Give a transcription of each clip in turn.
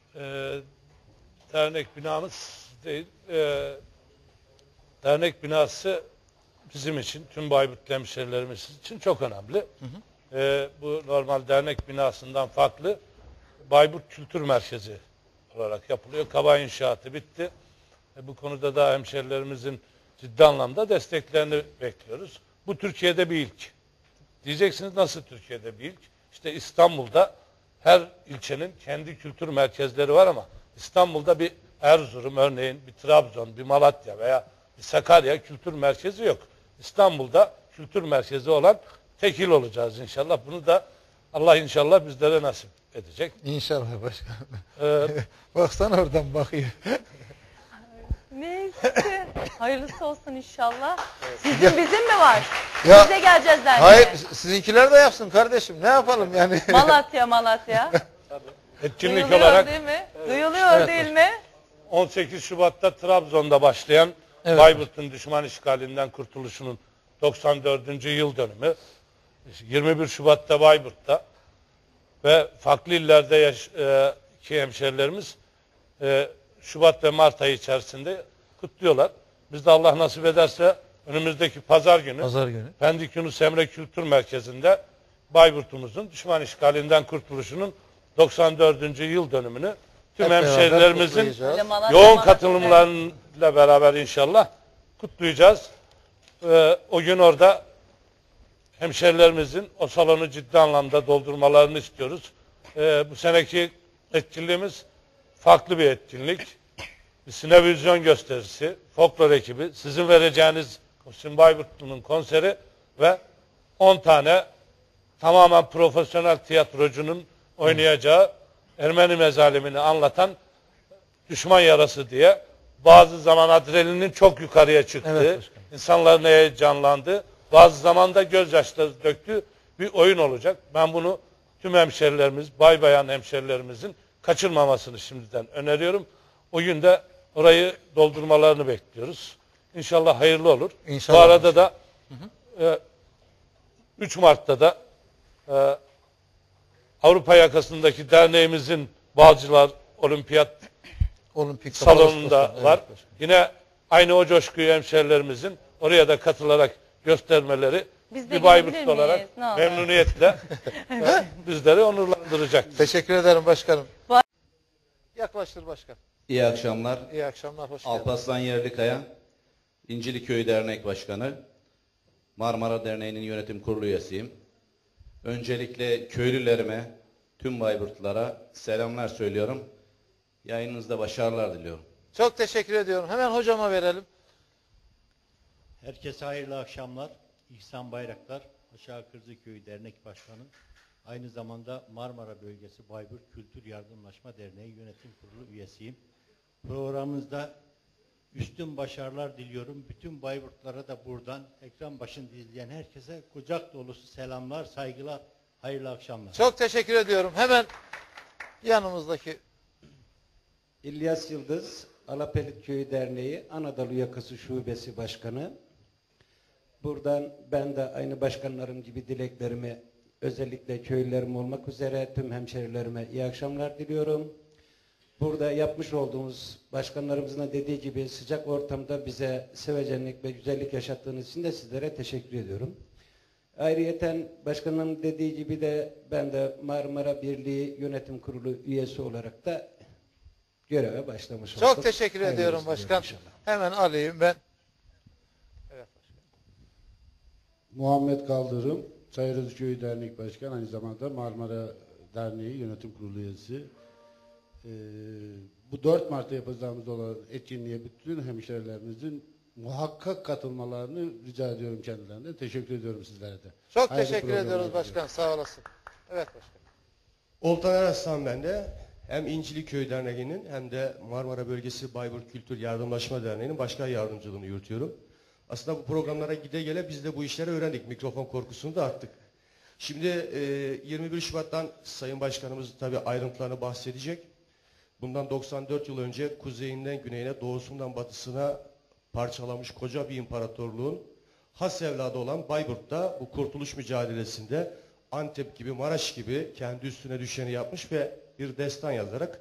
e, dernek binamız değil, dernek binası bizim için, tüm Bayburtlu hemşehrilerimiz için çok önemli. Bu normal dernek binasından farklı Bayburt Kültür Merkezi olarak yapılıyor. Kaba inşaatı bitti. Bu konuda da hemşehrilerimizin ciddi anlamda desteklerini bekliyoruz. Bu Türkiye'de bir ilk. Diyeceksiniz nasıl Türkiye'de bir ilk? İşte İstanbul'da her ilçenin kendi kültür merkezleri var ama İstanbul'da bir Erzurum örneğin, bir Trabzon, bir Malatya veya bir Sakarya kültür merkezi yok. İstanbul'da kültür merkezi olan tek il olacağız inşallah. Bunu da Allah inşallah bizlere nasip edecek. İnşallah başkanım. Baksana oradan bakıyor. Neyse. Hayırlısı olsun inşallah. Sizin bizim mi var? Ya, Bize geleceğiz derneğe. Hayır, sizinkiler de yapsın kardeşim. Ne yapalım yani? Malatya. Etkinlik Duyuluyor olarak değil mi? Duyuluyor değil mi? 18 Şubat'ta Trabzon'da başlayan Bayburt'un düşman işgalinden kurtuluşunun 94. yıl dönümü. 21 Şubat'ta Bayburt'ta ve farklı illerdeki hemşehrilerimiz Şubat ve Mart ayı içerisinde kutluyorlar. Biz de Allah nasip ederse önümüzdeki pazar günü Pendik Yunus Emre Kültür Merkezi'nde Bayburt'umuzun düşman işgalinden kurtuluşunun 94. yıl dönümünü tüm hemşehrilerimizin yoğun katılımlarıyla beraber inşallah kutlayacağız. O gün orada hemşehrilerimizin o salonu ciddi anlamda doldurmalarını istiyoruz. Bu seneki etkinliğimiz farklı bir etkinlik. Bir sinevizyon gösterisi, folklor ekibi, sizin vereceğiniz Muhsin Bayburtlu'nun konseri ve 10 tane tamamen profesyonel tiyatrocunun oynayacağı Ermeni mezalimini anlatan Düşman Yarası diye bazı zaman adrenalinin çok yukarıya çıktığı, insanların heyecanlandığı, bazı zaman da gözyaşları döktüğü bir oyun olacak. Ben bunu tüm hemşerilerimiz, bayan hemşerilerimizin kaçırmamasını şimdiden öneriyorum. O gün de orayı doldurmalarını bekliyoruz. İnşallah hayırlı olur. İnşallah. Bu arada da 3 Mart'ta da Avrupa yakasındaki derneğimizin Balcılar Olimpik salonunda var. Evet. Yine aynı o coşkuyu hemşerilerimizin oraya da katılarak göstermeleri bir Bayburtlu olarak memnuniyetle bizleri onurlandıracak. Teşekkür ederim başkanım. Yaklaştır başkan. İyi akşamlar. İyi akşamlar, hoş geldiniz. Alparslan Yerlikaya, İnciliköy Dernek Başkanı, Marmara Derneği'nin yönetim kurulu üyesiyim. Öncelikle köylülerime, tüm Bayburtlulara selamlar söylüyorum. Yayınınızda başarılar diliyorum. Çok teşekkür ediyorum. Hemen hocama verelim. Herkese hayırlı akşamlar. İhsan Bayraktar, Aşağı Kırdıköy Dernek Başkanı. Aynı zamanda Marmara Bölgesi Bayburt Kültür Yardımlaşma Derneği Yönetim Kurulu üyesiyim. Programımızda üstün başarılar diliyorum. Bütün Bayburtlara da buradan ekran başında izleyen herkese kucak dolusu selamlar, saygılar, hayırlı akşamlar. Çok teşekkür ediyorum. Hemen yanımızdaki İlyas Yıldız, Alapelit Köyü Derneği Anadolu Yakası Şubesi Başkanı. Buradan ben de aynı başkanlarım gibi dileklerimi özellikle köylülerim olmak üzere tüm hemşerilerime iyi akşamlar diliyorum. Burada yapmış olduğumuz başkanlarımızın da dediği gibi sıcak ortamda bize sevecenlik ve güzellik yaşattığınız için de sizlere teşekkür ediyorum. Ayrıyeten başkanın dediği gibi de ben de Marmara Birliği Yönetim Kurulu üyesi olarak da göreve başlamış oldum. Çok teşekkür ediyorum başkan. Hemen alayım ben. Evet başkan. Muhammed Kaldırım, Çayırözköy Dernek Başkanı, aynı zamanda Marmara Derneği Yönetim Kurulu üyesi. Bu 4 Mart'ta yapacağımız olan etkinliğe bütün hemşehrilerimizin muhakkak katılmalarını rica ediyorum kendilerinden. Teşekkür ediyorum sizlere de. Çok teşekkür ediyoruz başkan. Sağ olasın. Evet başkan. Oltan Araslan ben de. Hem İnciliköy Derneği'nin hem de Marmara Bölgesi Bayburt Kültür Yardımlaşma Derneği'nin başkan yardımcılığını yürütüyorum. Aslında bu programlara gide gele biz de bu işleri öğrendik. Mikrofon korkusunu da attık. Şimdi 21 Şubat'tan Sayın Başkanımız tabii ayrıntılarını bahsedecek. Bundan 94 yıl önce kuzeyinden güneyine, doğusundan batısına parçalamış koca bir imparatorluğun has evladı olan Bayburt'ta bu kurtuluş mücadelesinde Antep gibi, Maraş gibi kendi üstüne düşeni yapmış ve bir destan yazarak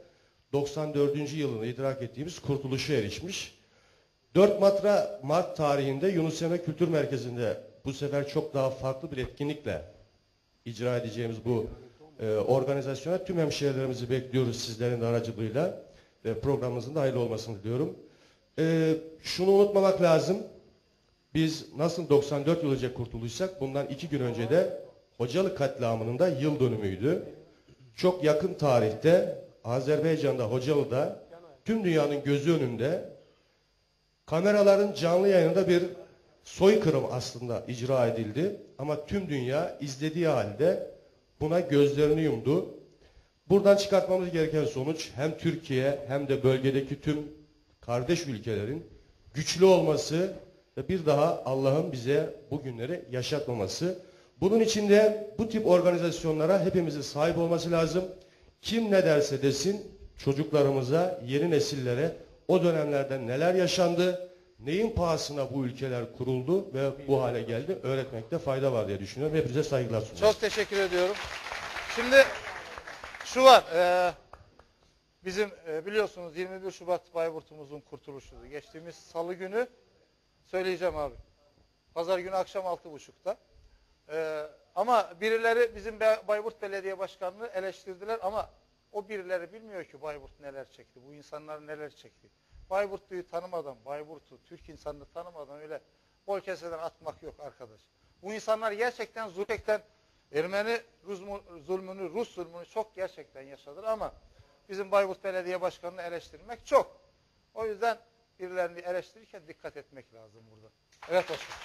94. yılını idrak ettiğimiz kurtuluşa erişmiş. 4 Mart tarihinde Yunus Emre Kültür Merkezi'nde bu sefer çok daha farklı bir etkinlikle icra edeceğimiz bu organizasyona tüm hemşehrilerimizi bekliyoruz sizlerin de aracılığıyla ve programımızın da hayırlı olmasını diliyorum. Şunu unutmamak lazım. Biz nasıl 94 yıl önce kurtuluşsak bundan 2 gün önce de Hocalı katliamının da yıl dönümüydü. Çok yakın tarihte Azerbaycan'da Hocalı'da tüm dünyanın gözü önünde kameraların canlı yayınında bir soykırım aslında icra edildi. Ama tüm dünya izlediği halde buna gözlerini yumdu. Buradan çıkartmamız gereken sonuç hem Türkiye hem de bölgedeki tüm kardeş ülkelerin güçlü olması ve bir daha Allah'ın bize bu günleri yaşatmaması. Bunun için de bu tip organizasyonlara hepimizin sahip olması lazım. Kim ne derse desin çocuklarımıza, yeni nesillere o dönemlerde neler yaşandı, neyin pahasına bu ülkeler kuruldu ve bu hale geldi öğretmekte fayda var diye düşünüyorum. Hepinize saygılar sunuyorum. Çok teşekkür ediyorum. Şimdi şu var. Bizim biliyorsunuz 21 Şubat Bayburt'umuzun kurtuluşuydu. Geçtiğimiz salı günü söyleyeceğim abi. Pazar günü akşam 6.30'da. Ama birileri bizim Bayburt Belediye Başkanı'nı eleştirdiler ama o birileri bilmiyor ki Bayburt neler çekti. Bu insanlar neler çekti. Bayburtlu'yu tanımadan, Bayburt'u, Türk insanını tanımadan öyle bol keseden atmak yok arkadaş. Bu insanlar gerçekten Ermeni zulmünü, Rus zulmünü çok gerçekten yaşadılar ama bizim Bayburt Belediye Başkanı'nı eleştirmek çok. O yüzden birilerini eleştirirken dikkat etmek lazım burada. Evet başkanım.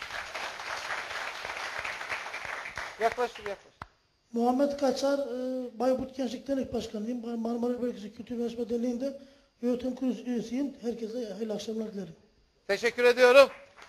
Yaklaştır. Muhammed Kaçar, Bayburt Gençlik Dernek Başkanıyım. Marmara Bölgesi Kültür ve Sanat Derneği'nde yönetim kurulu üyesiyim. Herkese hayırlı akşamlar dilerim. Teşekkür ediyorum.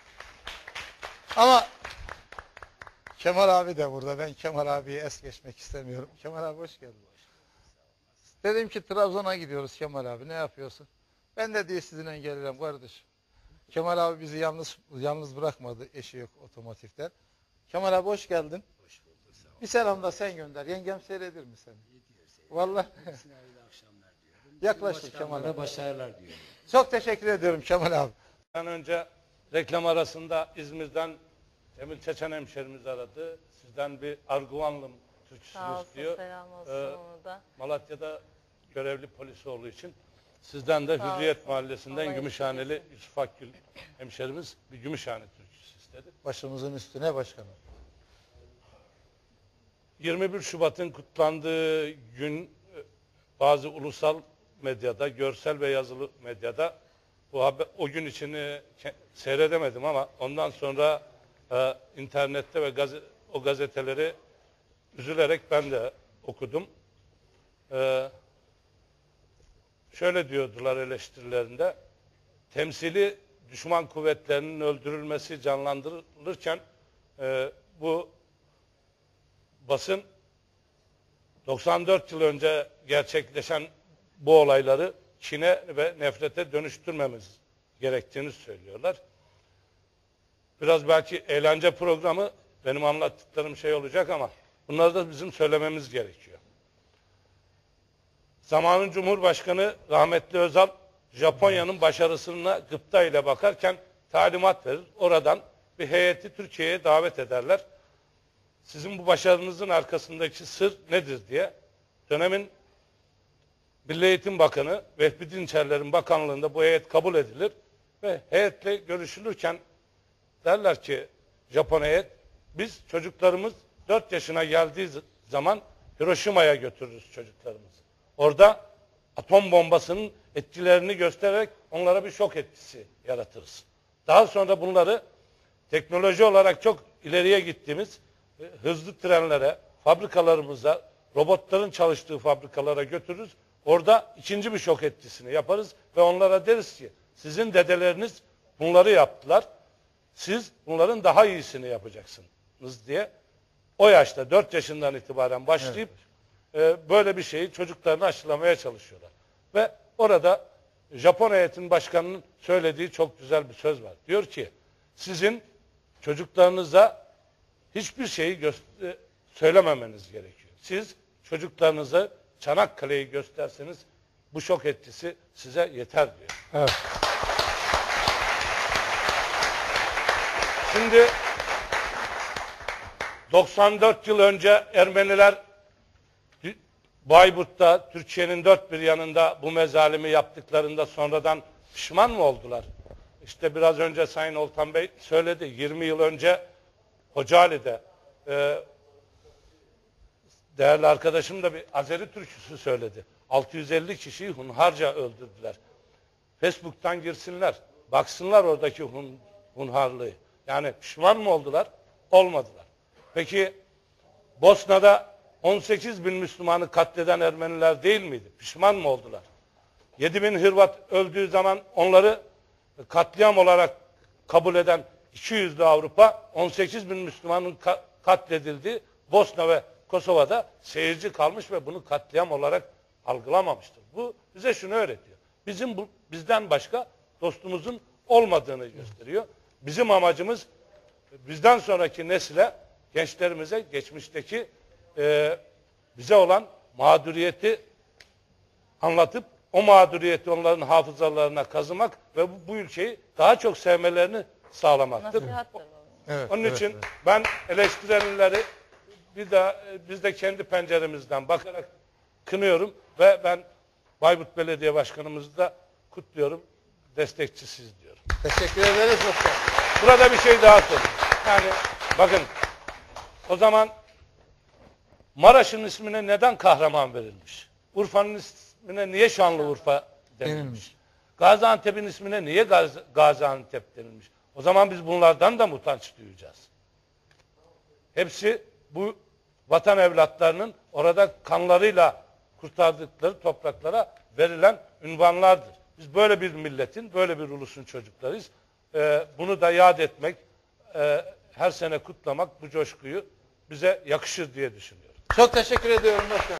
Ama Kemal abi de burada. Ben Kemal abiyi es geçmek istemiyorum. Kemal abi hoş geldin. Dedim ki Trabzon'a gidiyoruz Kemal abi. Ne yapıyorsun? Ben de diye sizinle gelirim kardeşim. Kemal abi bizi yalnız bırakmadı. Eşi yok otomotivden. Kemal abi hoş geldin. Hoş bulduk. Sağ ol. Bir selam da sen gönder. Yengem seyredir mi seni? Vallahi. Yaklaştır Kemal abi. Başarılar diyorum. Çok teşekkür ediyorum Kemal abi. Önce reklam arasında İzmir'den Emil Çeçen hemşerimiz aradı. Sizden bir Arguvanlım türküsünü Sağ olsun, istiyor. selam olsun ona da. Malatya'da görevli polis olduğu için sizden de Sağ Hürriyet olsun. Mahallesi'nden Allah Gümüşhaneli eksik Yusuf Akgül hemşerimiz bir Gümüşhane türküsü istedi. Başımızın üstüne başkanım. 21 Şubat'ın kutlandığı gün bazı ulusal medyada, görsel ve yazılı medyada o gün içini seyredemedim ama ondan sonra internette ve o gazeteleri üzülerek ben de okudum. Şöyle diyordular eleştirilerinde, temsili düşman kuvvetlerinin öldürülmesi canlandırılırken bu basın 94 yıl önce gerçekleşen bu olayları kine ve nefrete dönüştürmemiz gerektiğini söylüyorlar. Biraz belki eğlence programı benim anlattıklarım şey olacak ama bunları da bizim söylememiz gerekiyor. Zamanın Cumhurbaşkanı rahmetli Özal Japonya'nın başarısına gıpta ile bakarken talimat verir. Oradan bir heyeti Türkiye'ye davet ederler. Sizin bu başarınızın arkasındaki sır nedir diye dönemin Milli Eğitim Bakanı Vehbi Dinçerler'in bakanlığında bu heyet kabul edilir ve heyetle görüşülürken derler ki Japon heyet biz çocuklarımız 4 yaşına geldiği zaman Hiroşima'ya götürürüz çocuklarımızı. Orada atom bombasının etkilerini göstererek onlara bir şok etkisi yaratırız. Daha sonra bunları teknoloji olarak çok ileriye gittiğimiz hızlı trenlere, fabrikalarımıza, robotların çalıştığı fabrikalara götürürüz. Orada ikinci bir şok etkisini yaparız ve onlara deriz ki sizin dedeleriniz bunları yaptılar. Siz bunların daha iyisini yapacaksınız diye o yaşta 4 yaşından itibaren başlayıp böyle bir şeyi çocuklarına aşılamaya çalışıyorlar. Ve orada Japon heyetinin başkanının söylediği çok güzel bir söz var. Diyor ki sizin çocuklarınıza hiçbir şeyi söylememeniz gerekiyor. Siz çocuklarınıza Çanakkale'yi gösterseniz bu şok etkisi size yeter diyor. Evet. Şimdi 94 yıl önce Ermeniler Bayburt'ta, Türkiye'nin dört bir yanında bu mezalimi yaptıklarında sonradan pişman mı oldular? İşte biraz önce Sayın Oltan Bey söyledi. 20 yıl önce Kocaeli'de değerli arkadaşım da bir Azeri türküsü söyledi. 650 kişiyi hunharca öldürdüler. Facebook'tan girsinler. Baksınlar oradaki hunharlığı. Yani pişman mı oldular? Olmadılar. Peki Bosna'da 18 bin Müslümanı katleden Ermeniler değil miydi? Pişman mı oldular? 7 bin Hırvat öldüğü zaman onları katliam olarak kabul eden 200'lü Avrupa 18 bin Müslümanın katledildiği Bosna ve Kosova'da seyirci kalmış ve bunu katliam olarak algılamamıştır. Bu bize şunu öğretiyor. Bizden başka dostumuzun olmadığını gösteriyor. Bizim amacımız bizden sonraki nesile, gençlerimize geçmişteki bize olan mağduriyeti anlatıp o mağduriyeti onların hafızalarına kazımak ve bu ülkeyi daha çok sevmelerini sağlamaktır. Evet, Onun evet, için evet. ben eleştirilenleri biz de kendi penceremizden bakarak kınıyorum ve ben Bayburt Belediye Başkanımızı da kutluyorum. Destekçisiz diyorum. Teşekkür ederiz muhtar. Burada bir şey daha söyleyeyim. Yani bakın o zaman Maraş'ın ismine neden Kahraman verilmiş? Urfa'nın ismine niye Şanlıurfa denilmiş? Gaziantep'in ismine niye Gaziantep denilmiş? O zaman biz bunlardan da mı utanç duyacağız? Hepsi bu vatan evlatlarının orada kanlarıyla kurtardıkları topraklara verilen ünvanlardır. Biz böyle bir milletin, böyle bir ulusun çocuklarıyız. Bunu da yad etmek, her sene kutlamak bu coşkuyu bize yakışır diye düşünüyorum. Çok teşekkür ediyorum başkanım.